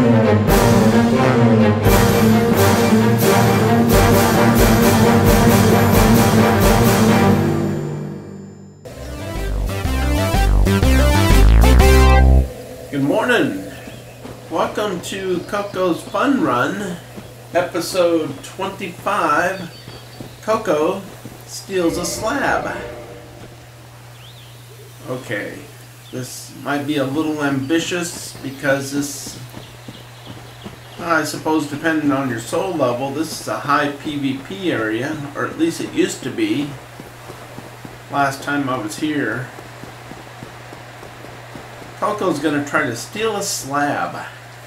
Good morning. Welcome to CoCo's Fun Run, episode 25. CoCo steals a slab. Okay, this might be a little ambitious because this, I suppose depending on your soul level, this is a high PvP area, or at least it used to be last time I was here. CoCo's gonna try to steal a slab.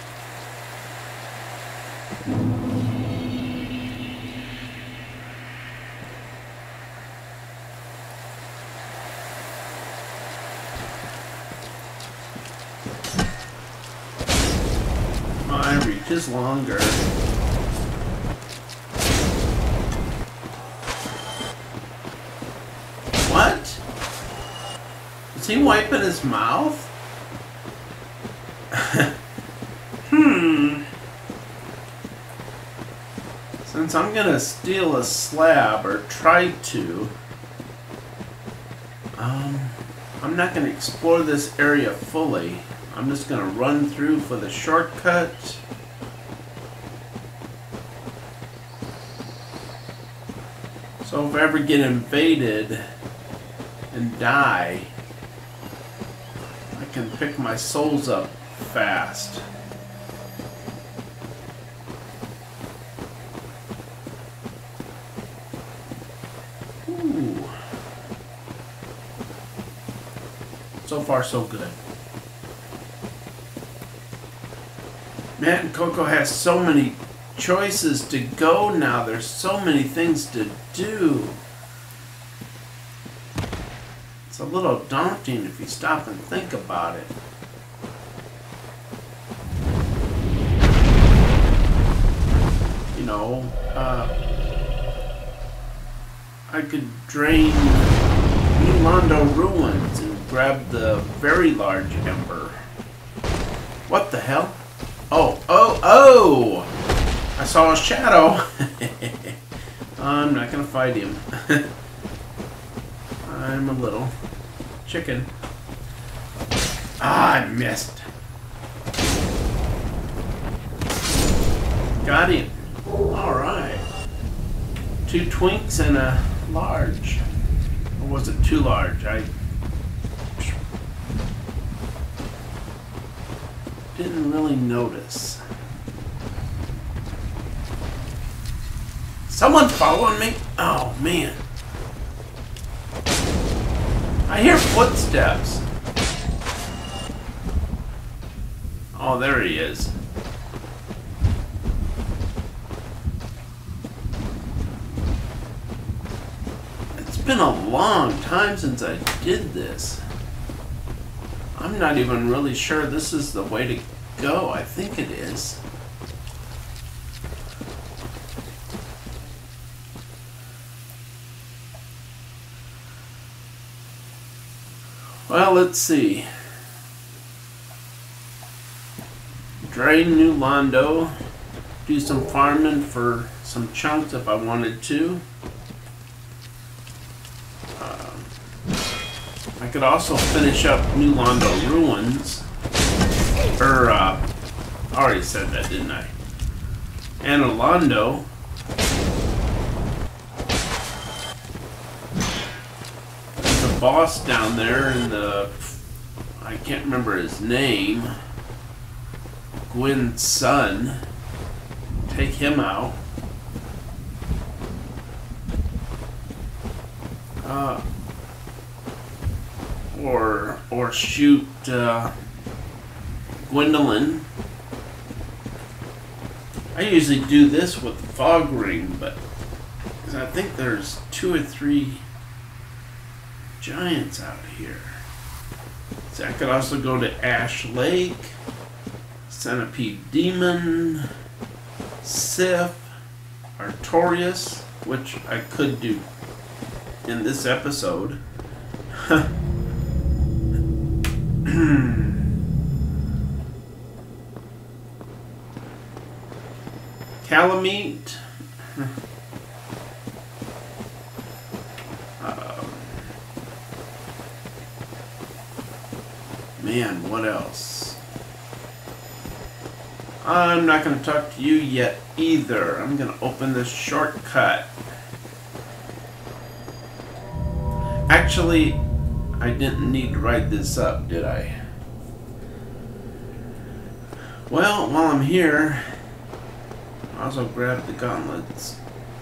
My reach is longer. What? Is he wiping his mouth? Since I'm gonna steal a slab, or try to, I'm not gonna explore this area fully. I'm just gonna run through for the shortcut. So if I ever get invaded and die, I can pick my souls up fast. Ooh. So far so good. Man, CoCo has so many choices to go now. There's so many things to do. It's a little daunting if you stop and think about it. You know, I could drain New Londo ruins and grab the very large ember. What the hell? Oh! I saw a shadow. I'm not gonna fight him. I'm a little chicken. Ah, I missed. Got him. Alright. 2 twinks and a large. Or was it too large? I didn't really notice. Someone following me? Oh man. I hear footsteps. Oh, there he is. It's been a long time since I did this. I'm not even really sure this is the way to go. I think it is. Well, let's see. Drain New Londo. Do some farming for some chunks if I wanted to. I could also finish up New Londo ruins. I already said that, didn't I? And Londo. There's a boss down there in the... I can't remember his name. Gwen's son. Take him out. Or shoot Gwendolyn. I usually do this with the fog ring, but I think there's 2 or 3 giants out here. So I could also go to Ash Lake, Centipede Demon, Sif, Artorias, which I could do in this episode. Kalameet. Man, what else? I'm not going to talk to you yet either. I'm going to open this shortcut. Actually, I didn't need to write this up, did I? Well, while I'm here, I'll also grab the gauntlets.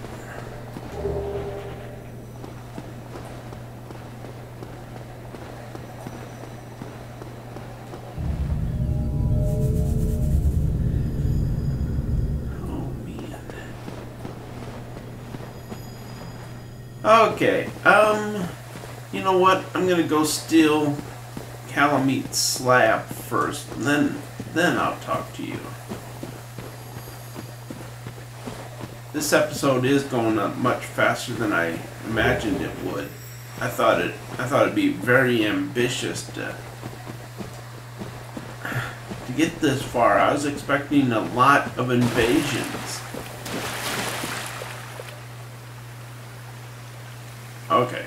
Okay, you know what? I'm gonna go steal Kalameets Slab first, and then I'll talk to you. This episode is going up much faster than I imagined it would. I thought it'd be very ambitious to get this far. I was expecting a lot of invasions. Okay.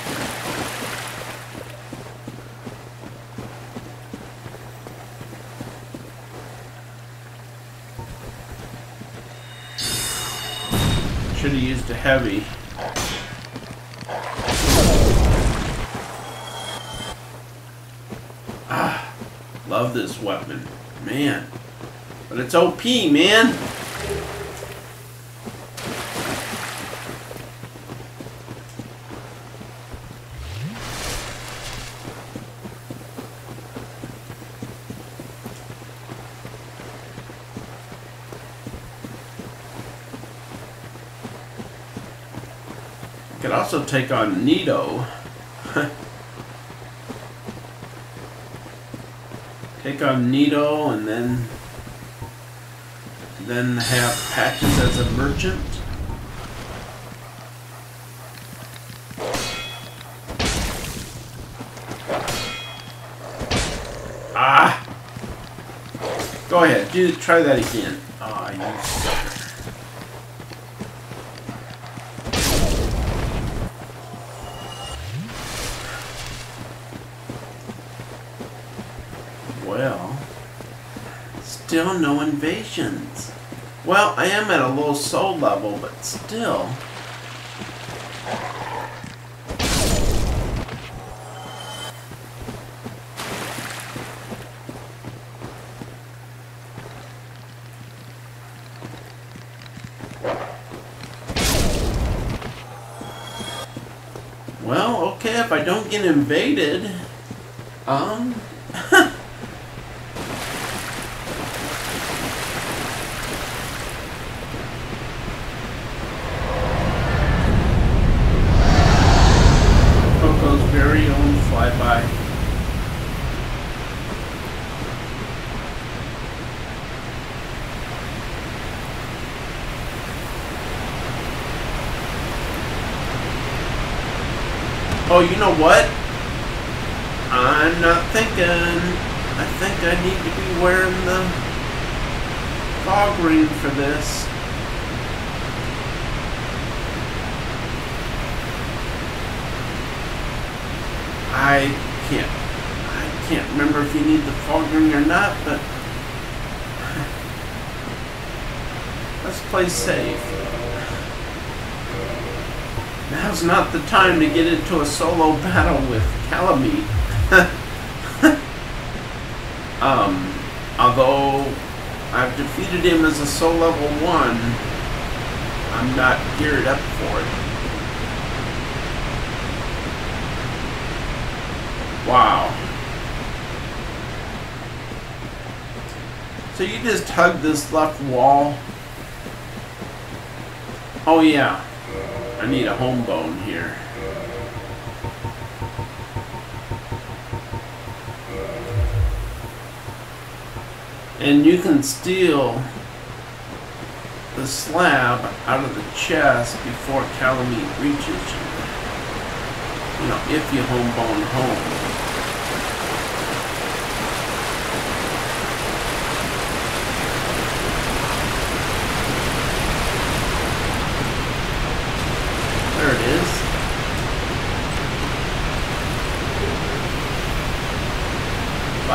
Should have used a heavy. Ah, love this weapon, man. But it's OP, man. Could also take on Nito. Take on Nito and then have Patches as a merchant. Ah! Go ahead, try that again. Ah, you sucker. Well, still no invasions. Well, I am at a low soul level, but still. Well, okay, if I don't get invaded, CoCo's very own flyby. Oh, you know what? I'm not thinking. I think I need to be wearing the fog ring for this. I can't remember if you need the fog ring or not, but let's play safe. Now's not the time to get into a solo battle with Kalameet. Although I've defeated him as a soul level 1, I'm not geared up for it. Wow. So you just hug this left wall? Oh yeah. I need a home bone here. And you can steal the slab out of the chest before Kalameet reaches you. You know, if you home bone home.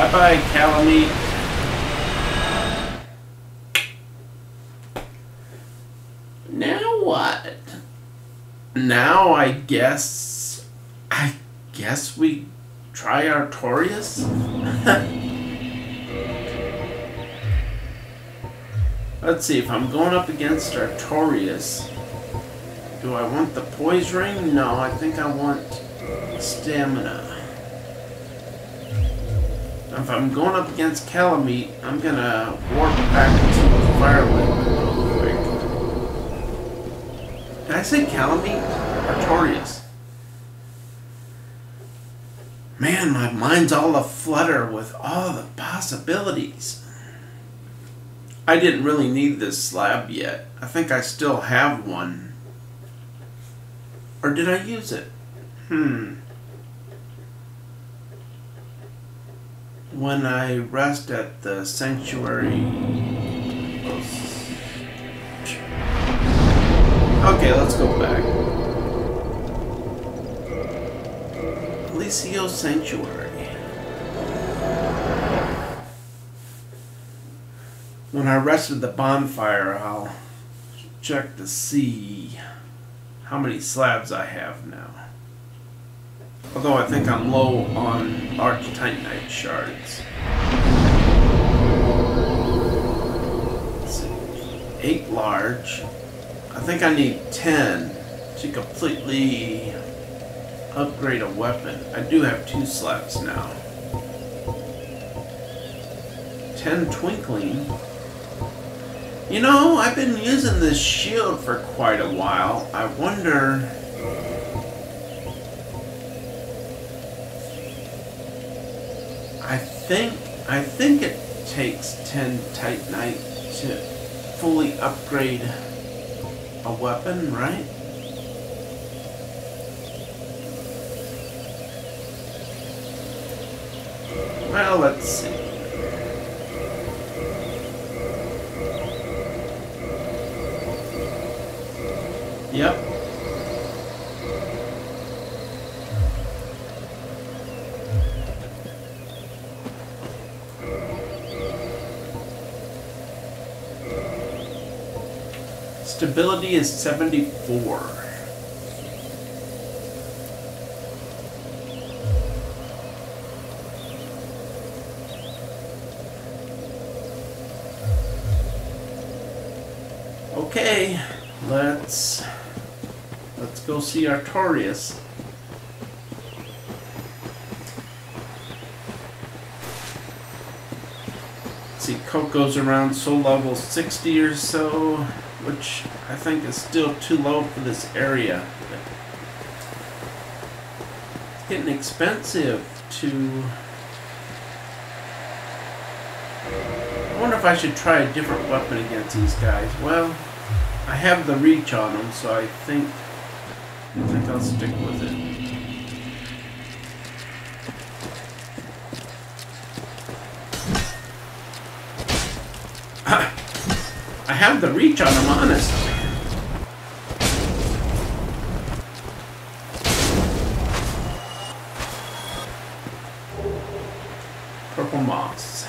Bye-bye, Kalameet. Now what? Now I guess we try Artorias? Let's see, if I'm going up against Artorias, do I want the poise ring? No, I think I want stamina. If I'm going up against Kalameet, I'm gonna warp back to the Firelight real quick. Did I say Kalameet? Artorias. Man, my mind's all aflutter with all the possibilities. I didn't really need this slab yet. I think I still have one. Or did I use it? When I rest at the sanctuary... Okay, let's go back. Alicio Sanctuary. When I rest at the bonfire, I'll check to see how many slabs I have now. Although I think I'm low on large titanite shards. Let's see. 8 large. I think I need 10 to completely upgrade a weapon. I do have 2 slabs now. 10 twinkling. You know, I've been using this shield for quite a while. I wonder... I think it takes 10 titanite to fully upgrade a weapon, right? Well, let's see. Yep. Stability is 74. Okay, let's go see Artorias. See, CoCo's around soul level 60 or so, which I think is still too low for this area. It's getting expensive to... I wonder if I should try a different weapon against these guys. Well, I have the reach on them, so I think I'll stick with it. I have the reach on them, honestly. Purple moss.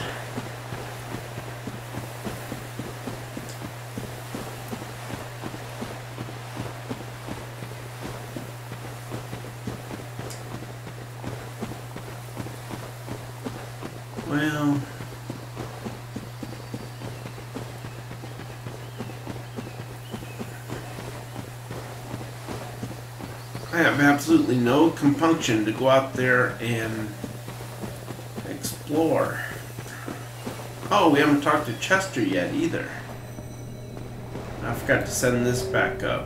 Well... I have absolutely no compunction to go out there and explore. Oh, we haven't talked to Chester yet either. I forgot to send this back up.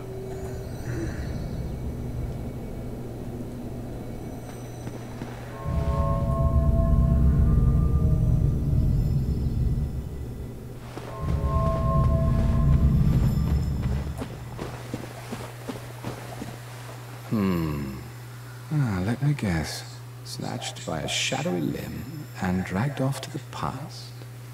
Let me guess. Snatched by a shadowy limb and dragged off to the past?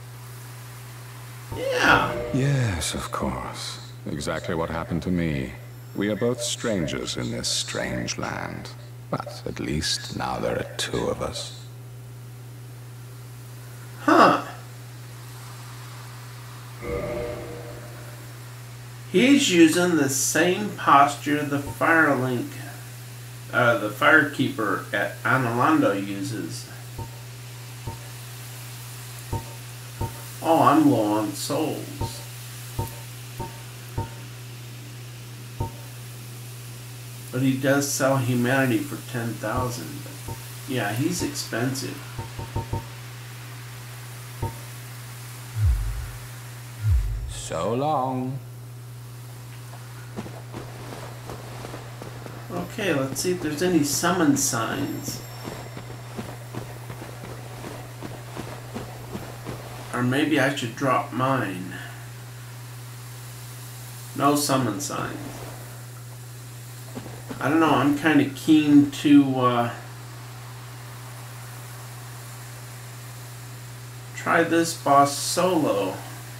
Yeah. Yes, of course. Exactly what happened to me. We are both strangers in this strange land. But at least now there are 2 of us. He's using the same posture the Firelink, the Firekeeper at Anilando uses. Oh, I'm low on souls. But he does sell humanity for 10,000. Yeah, he's expensive. So long. Okay, let's see if there's any summon signs. Or maybe I should drop mine. No summon signs. I don't know, I'm kind of keen to try this boss solo.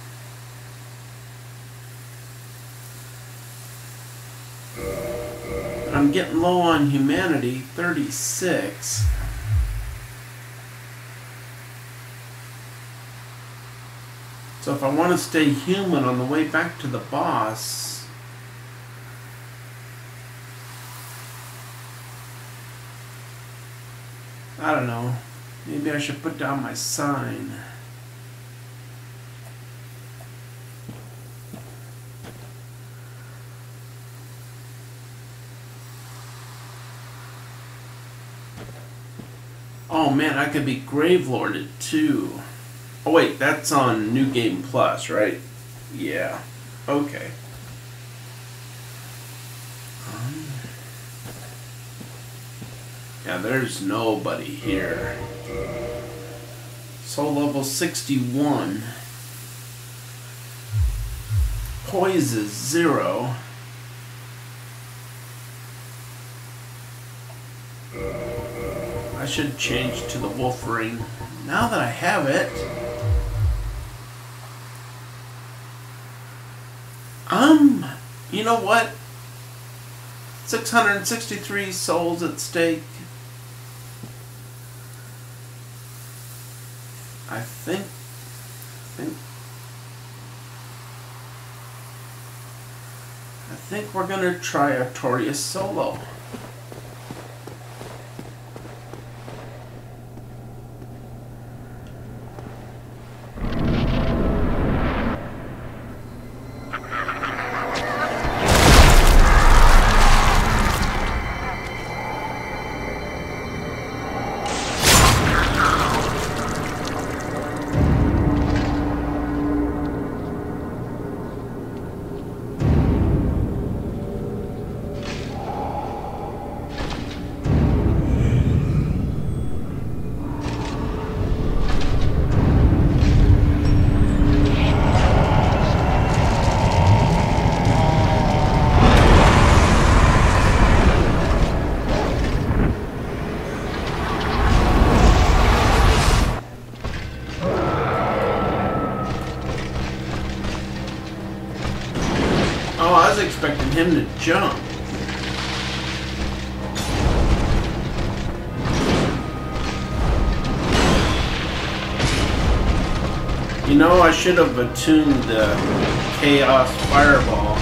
I'm getting low on humanity, 36. So if I want to stay human on the way back to the boss, I don't know, maybe I should put down my sign. Oh man, I could be Gravelorded too. Oh wait, that's on New Game Plus, right? Yeah. Okay. Yeah, there's nobody here. Soul level 61. Poise is 0. I should change to the wolf ring. Now that I have it, you know what? 663 souls at stake. I think we're gonna try Artorias solo. Expecting him to jump. You know, I should have attuned the Chaos Fireball.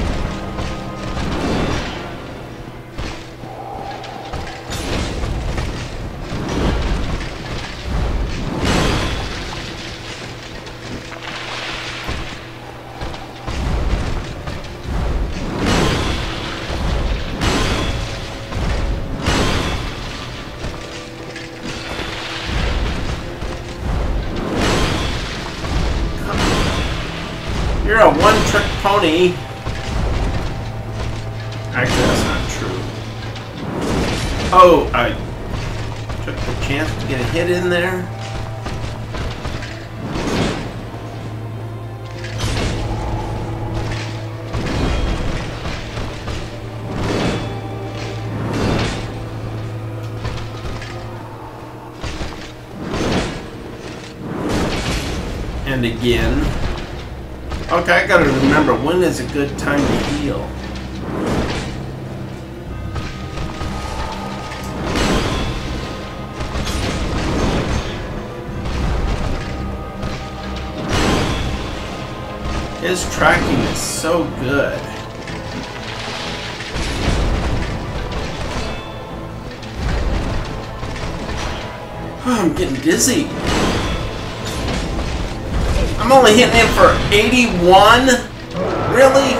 You're a one-trick pony. Actually, that's not true. Oh, I took the chance to get a hit in there. And again. Okay, I gotta remember when is a good time to heal. His tracking is so good. Oh, I'm getting dizzy. I'm only hitting him for 81? Really?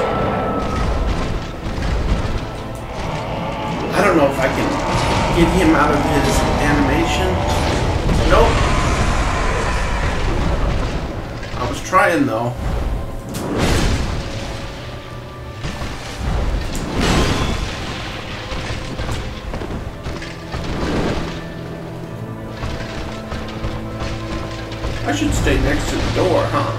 I don't know if I can get him out of his animation. Nope. I was trying though. I should stay next to the door, huh?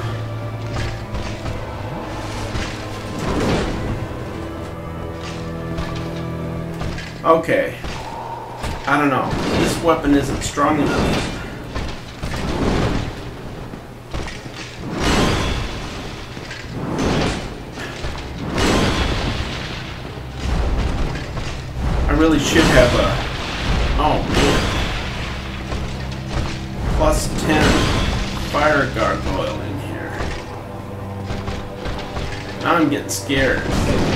Okay. I don't know. This weapon isn't strong enough. I really should have a... Oh, man. Plus 10 fire gargoyle in here. Now I'm getting scared.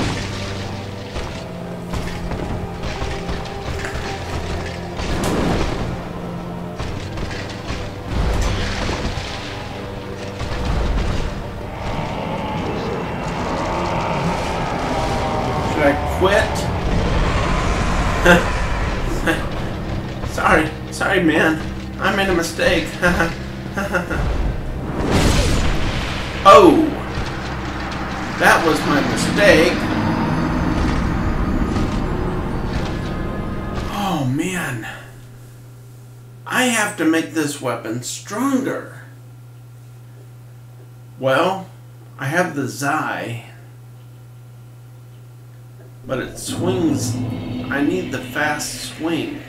Quit. Sorry, man. I made a mistake. Oh, that was my mistake. Oh man, I have to make this weapon stronger. Well, I have the Zai. But it swings. I need the fast swing.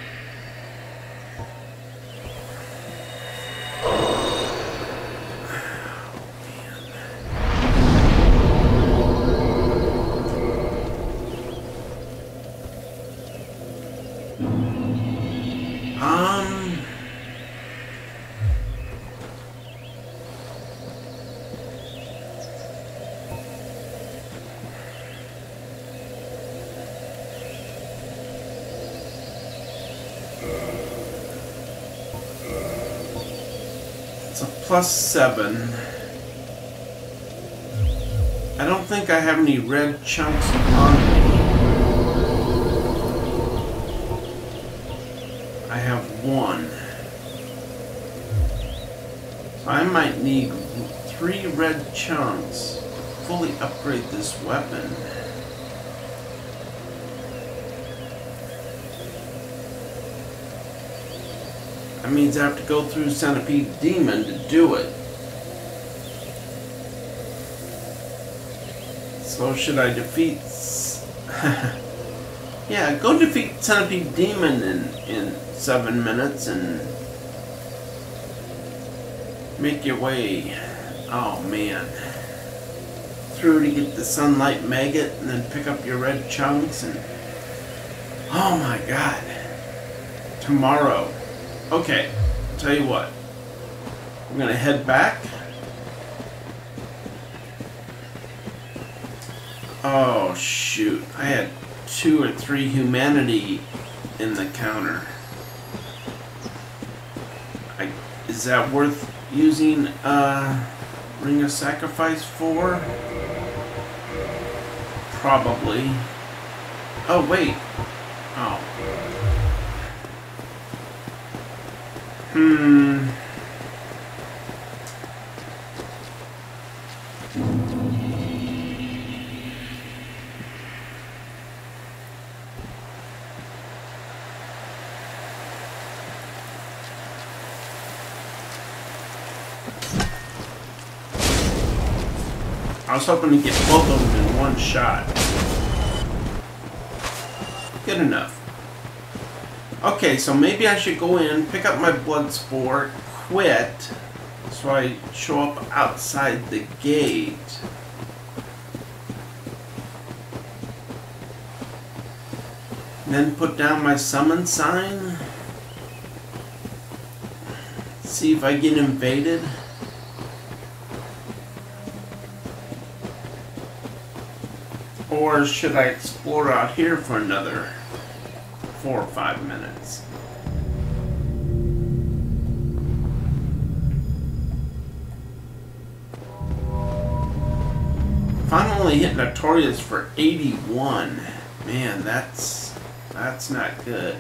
It's a +7. I don't think I have any red chunks on me. I have 1. So I might need 3 red chunks to fully upgrade this weapon. That means I have to go through Centipede Demon to do it. So should I defeat... yeah, go defeat Centipede Demon in 7 minutes and make your way, oh man, through to get the Sunlight Maggot and then pick up your red chunks and... oh my god. Tomorrow. Okay, I'll tell you what. I'm gonna head back. Oh shoot, I had 2 or 3 humanity in the counter. Is that worth using Ring of Sacrifice for? Probably. Oh wait. Oh. I was hoping to get both of them in one shot. Good enough. Okay, so maybe I should go in, pick up my blood spore, quit, so I show up outside the gate. Then put down my summon sign. See if I get invaded. Or should I explore out here for another 4 or 5 minutes? If I'm only hitting Artorias for 81, man, that's not good.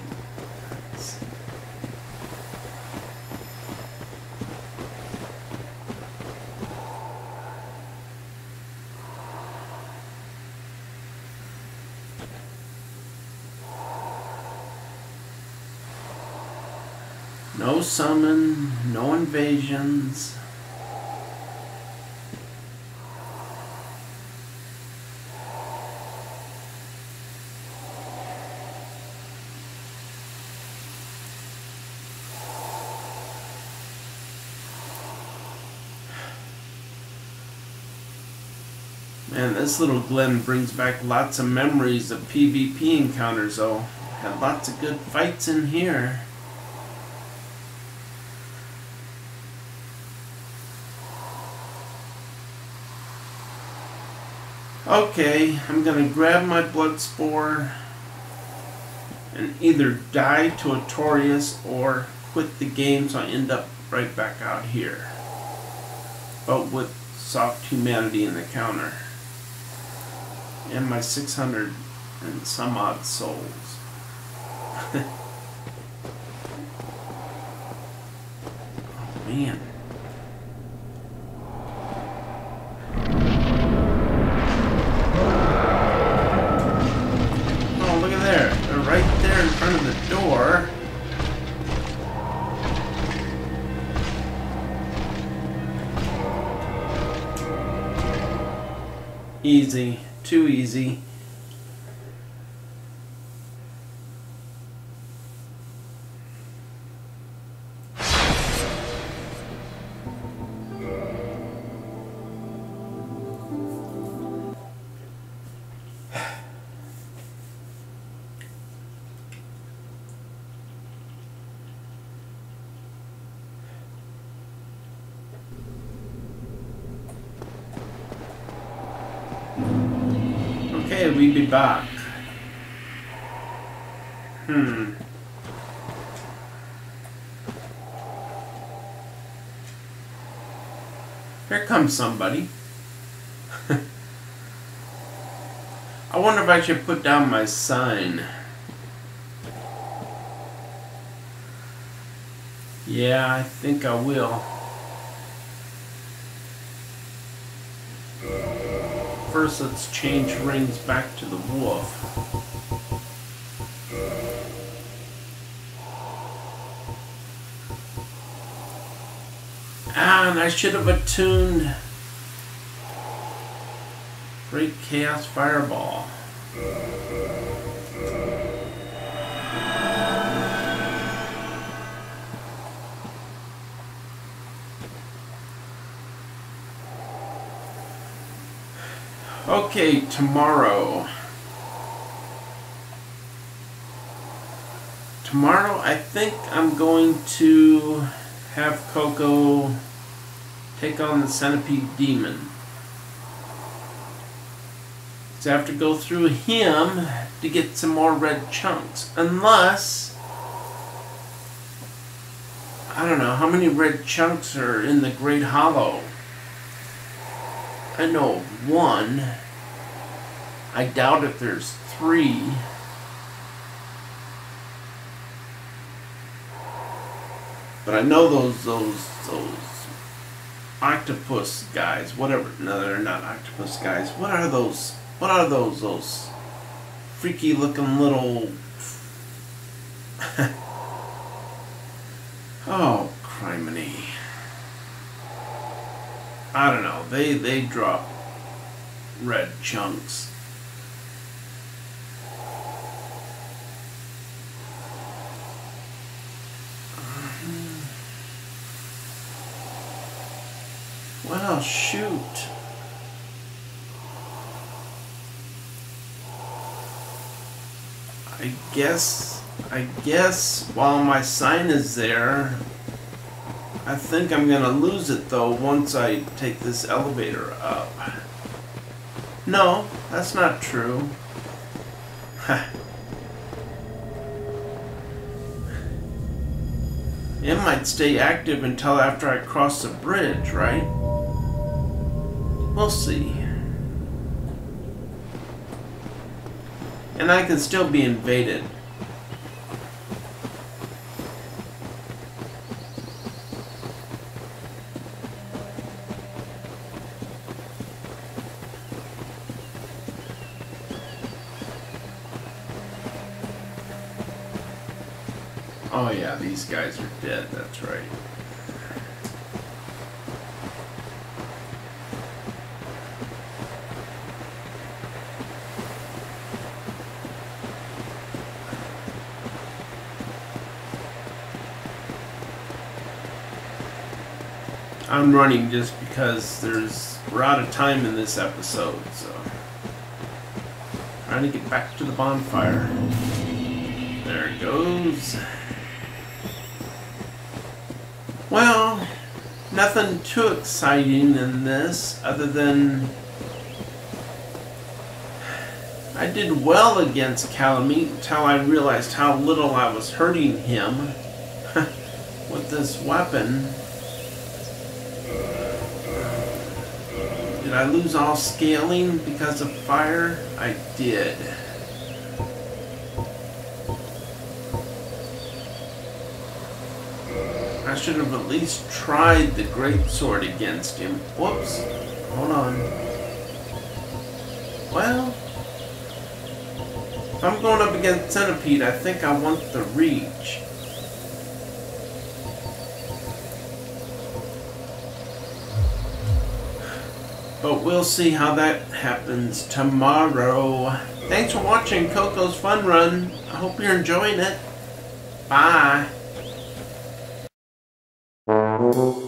No summon, no invasions. Man, this little glen brings back lots of memories of PvP encounters, though. Had lots of good fights in here. Okay, I'm gonna grab my blood spore and either die to Artorias or quit the game so I end up right back out here. But with soft humanity in the counter. And my 600 and some odd souls. Oh man. Oh, look at there. They're right there in front of the door. Easy. Too easy. Okay, we be back. Here comes somebody. I wonder if I should put down my sign. Yeah, I think I will. First, let's change rings back to the wolf. Ah, and I should have attuned Great Chaos Fireball. Okay, tomorrow. Tomorrow, I think I'm going to have CoCo take on the Centipede Demon. So I have to go through him to get some more red chunks. Unless, I don't know, how many red chunks are in the Great Hollow? I know of one. I doubt if there's 3. But I know those octopus guys, whatever. No, they're not octopus guys. What are those? What are those? Those freaky looking little. Oh, criminy. I don't know. They drop red chunks. Well, shoot. I guess while my sign is there, I think I'm gonna lose it though once I take this elevator up. No, that's not true. It might stay active until after I cross the bridge, right? We'll see. And I can still be invaded. Oh yeah, these guys are dead, that's right. I'm running just because we're out of time in this episode, so trying to get back to the bonfire. There it goes. Well, nothing too exciting in this other than I did well against Kalameet until I realized how little I was hurting him with this weapon. Did I lose all scaling because of fire? I did. I should have at least tried the greatsword against him. Whoops. Hold on. Well, if I'm going up against Centipede, I think I want the reach. But we'll see how that happens tomorrow. Thanks for watching CoCo's Fun Run. I hope you're enjoying it. Bye.